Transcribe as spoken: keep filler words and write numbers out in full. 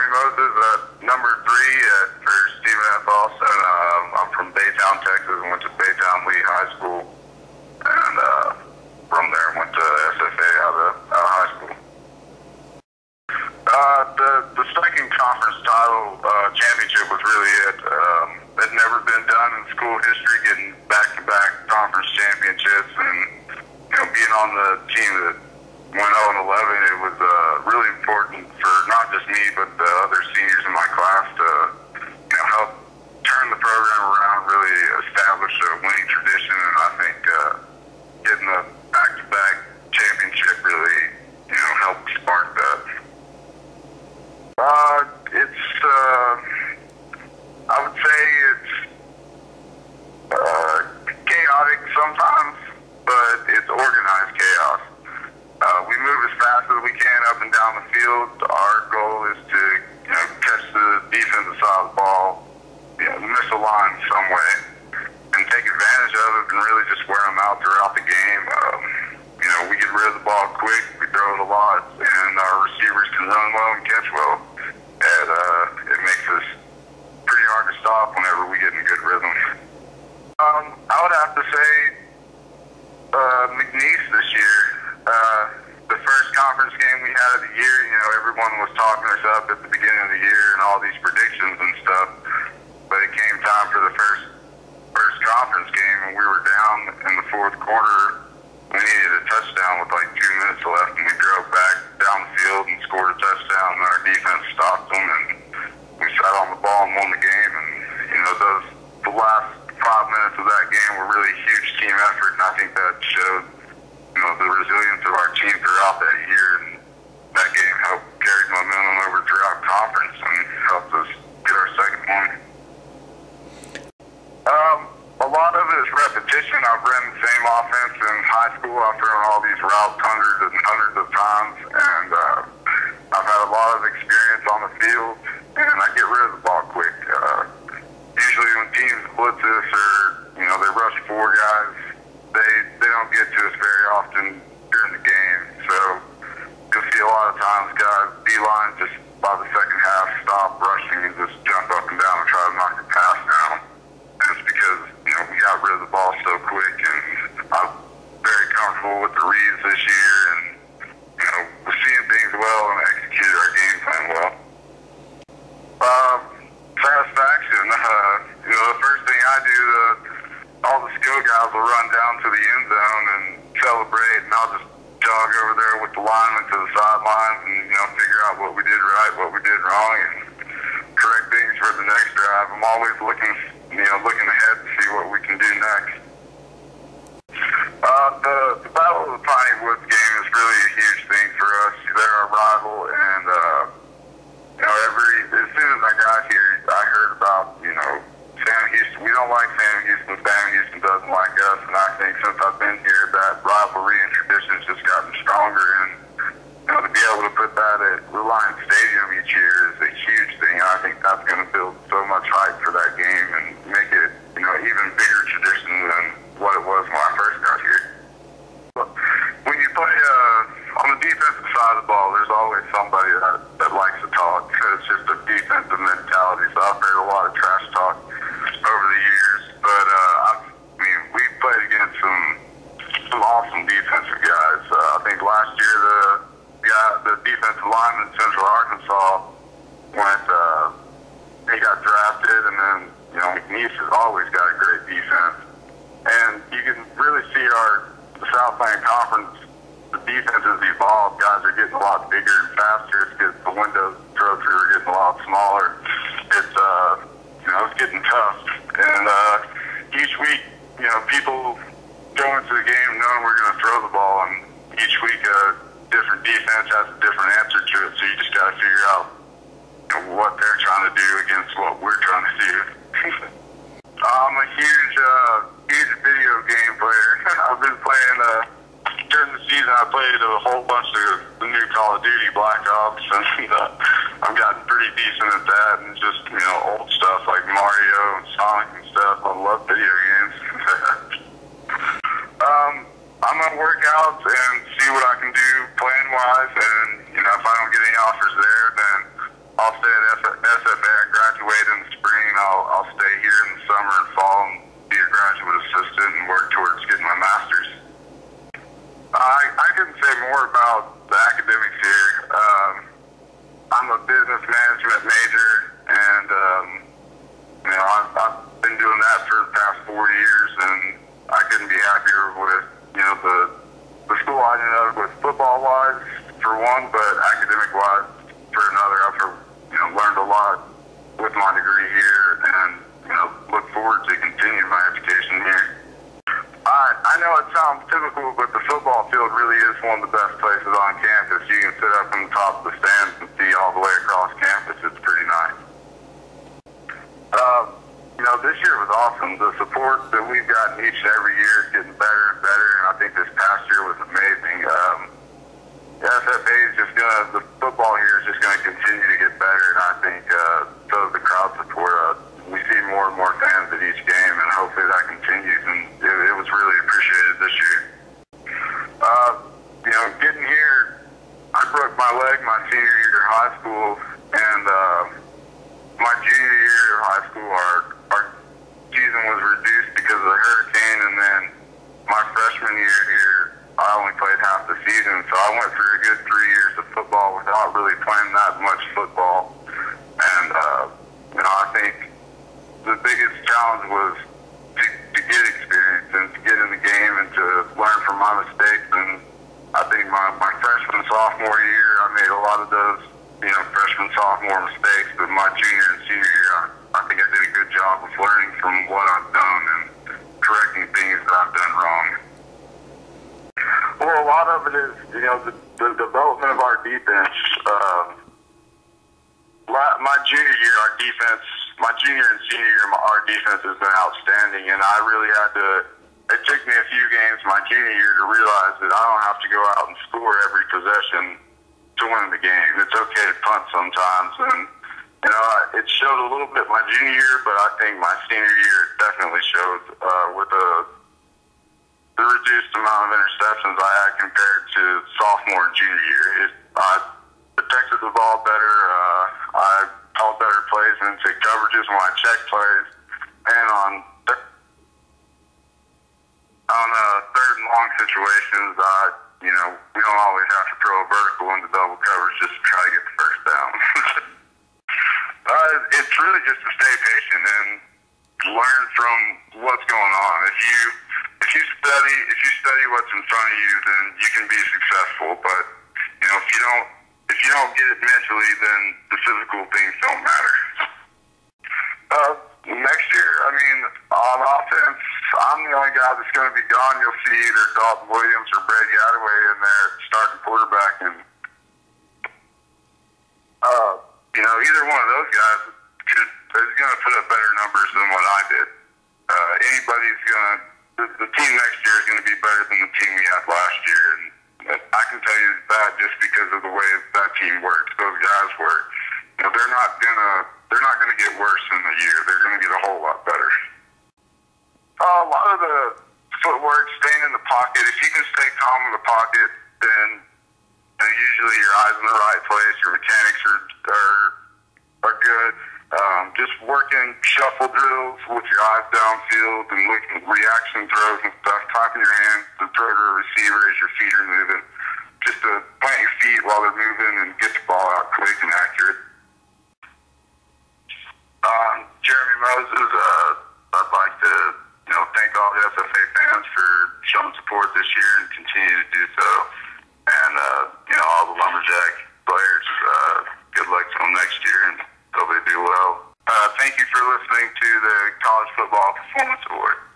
Moses, uh, number three at, for Stephen F. Austin. Um, I'm from Baytown, Texas, and went to Baytown Lee High School. And uh, from there, went to S F A out of, out of high school. Uh, the, the second conference title uh, championship was really it. Um, it had never been done in school history, getting back-to-back conference championships, and you know, being on the team that went oh and eleven, it was uh, really important for not just me, but the other seniors in my class to you know, help turn the program around, really establish a winning tradition, and I think uh, getting the back-to-back championship really you know, helped spark that. Uh, it's, uh, I would say it's uh, chaotic sometimes, but it's organized chaos. Uh, we move as fast as we can up and down the field. Our goal is to, you know, catch the defensive side of the ball, you know, miss a line some way, and take advantage of it and really just wear them out throughout the game. Um, you know, we get rid of the ball quick, we throw it a lot, and our receivers can run well and catch well. And uh, it makes us pretty hard to stop whenever we get in good rhythm. Um, I would have to say uh, McNeese this year. Uh, the first conference game we had of the year, you know, everyone was talking us up at the beginning of the year and all these predictions and stuff. But it came time for the first first conference game, and we were down in the fourth quarter. We needed a touchdown with like two minutes left, and we drove back down the field and scored a touchdown, and our defense stopped them, and we sat on the ball and won the game. And, you know, those the last five minutes of that game were really a huge team effort, and I think that showed, you know, the resilience of our team throughout that year, and that game helped carry momentum over throughout conference and helped us get our second one. Um, a lot of it is repetition. I've run the same offense in high school. I've thrown all these routes hundreds and hundreds of times, and uh, I've had a lot of experience on the field, and I get rid of the ball quick. Uh, usually when teams blitz us or, you know, they rush four guys, they they don't get to us very often during the game. So you'll see a lot of times guys beeline just by the second half, stop rushing and just jump up and down and try to knock the pass down. And it's because, you know, we got rid of the ball so quick, and I'm very comfortable with the reads this year, and, you know, we're seeing things well and executed our game plan well. Uh, satisfaction, uh, you know, the first thing I do, the, all the skill guys will run down to the end zone and celebrate, and I'll just jog over there with the linemen to the sidelines and, you know, figure out what we did right, what we did wrong, and correct things for the next drive. I'm always looking, you know, looking ahead to see what we can do next. Uh, the, the Battle of the Piney Woods game is really a huge thing for us. They're our rival, and, uh, you know, every, as soon as I got here, I heard about, you know, Sam Houston. We don't like Sam Houston. Sam Houston doesn't like us, and I think since I've been here, that rivalry and tradition has just gotten stronger, and, you know, to be able to put that at Reliant Stadium each year is a huge thing. I think that's going to build so much hype for that game and make it, you know, even bigger tradition than what it was when I first got here. But when you play uh, on the defensive side of the ball, there's always somebody that, that likes to talk. It's just a defensive mentality, so I've heard a lot of trash talk over the years. But, uh, I mean, we've played against some, some awesome defensive guys. Uh, I think last year the guy, the defensive lineman in Central Arkansas went, uh, he got drafted, and then, you know, McNeese has always got a great defense. And you can really see our the Southland Conference, the defense has evolved. Guys are getting a lot bigger and faster. It's getting, the windows to throw through are getting a lot smaller. It's, uh, you know, it's getting tough. And uh, each week, you know, people go into the game knowing we're going to throw the ball, and each week a different defense has a different answer to it. So you just got to figure out, you know, what they're trying to do against what we're trying to do. I'm a huge, uh, huge video game player. I've been playing, uh, during the season I played a whole bunch of the new Call of Duty Black Ops, and uh, I've gotten pretty decent at that, and just, you know, old stuff like Mario and Sonic and stuff. I love video games. um, I'm going to work out and see what I can do plan-wise, and, you know, if I don't get any offers there, then I'll stay at one of the best places on campus. You can sit up in the top of the stands and see all the way across campus. It's pretty nice. Uh, you know, this year was awesome. The support that we've gotten each and every year is getting better and better, and I think this past year was amazing. Um, the S F A is just going to, the football here is just going to continue to get better, and I think uh, so does the crowd support. Uh, we see more and more fans at each game, and hopefully that continues, and it, it was really appreciated this year. Uh, you know, getting here, I broke my leg my senior year of high school, and uh, my junior year of high school, our, our season was reduced because of the hurricane, and then my freshman year here, I only played half the season, so I went through a good three years of football without really playing that much football, and uh, you know, I think the biggest challenge was to, to get experience and to get in the game and to learn from my mistakes. And I think my, my freshman, sophomore year, I made a lot of those, you know, freshman, sophomore mistakes. But my junior and senior year, I, I think I did a good job of learning from what I've done and correcting things that I've done wrong. Well, a lot of it is, you know, the, the development of our defense. Um, my junior year, our defense, my junior and senior year, our defense has been outstanding, and I really had to, it took me a few games my junior year to realize that I don't have to go out and score every possession to win the game. It's okay to punt sometimes, and, you know, it showed a little bit my junior year, but I think my senior year definitely showed uh, with the, the reduced amount of interceptions I had compared to sophomore and junior year. It, I protected the ball better, uh, I called better plays into coverages when I check plays, and on th- on uh, third and long situations, I, you know, we don't always have to throw a vertical into double coverage just to try to get the first down. uh, it's really just to stay patient and learn from what's going on. If you if you study if you study what's in front of you, then you can be successful. But you know, if you don't if you don't get it mentally, then the physical things don't matter. Uh, next year, I mean, on offense, I'm the only guy that's going to be gone. You'll see either Dalton Williams or Brady Attaway in there starting quarterback, and uh, you know, either one of those guys could is going to put up better numbers than what I did. Uh, anybody's going to the, the team next year is going to be better than the team we had last year, and I can tell you that just because of the way that team works, those guys work. You know, they're not gonna they're not gonna get worse in the year. They're gonna get a whole lot better. Uh, a lot of the footwork, staying in the pocket. If you can stay calm in the pocket, then you know, usually your eyes in the right place. Your mechanics are are are good. Um, just working shuffle drills with your eyes downfield and looking at reaction throws and stuff. Tapping your hands to throw to a receiver as your feet are moving. Just to plant your feet while they're moving and get the ball out quick and accurate. Um, Jeremy Moses, uh, I'd like to, you know, thank all the S F A fans for showing support this year and continue to do so. And, uh, you know, all the Lumberjack players, uh, good luck to them next year and hope they do well. Uh, thank you for listening to the College Football Performance Award.